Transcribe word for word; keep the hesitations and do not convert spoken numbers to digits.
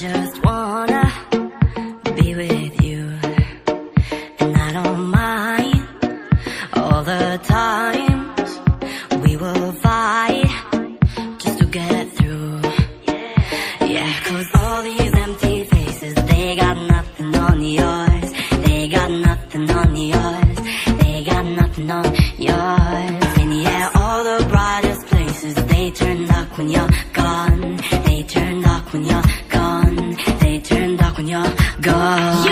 just wanna be with you, and I don't mind all the times we will fight just to get through. Yeah, cause all these empty faces, they got nothing on yours. They got nothing on yours. They got nothing on yours. And yeah, all the brightest places, they turn dark when you're gone. They turn dark when you're gone. They turn dark when you're gone.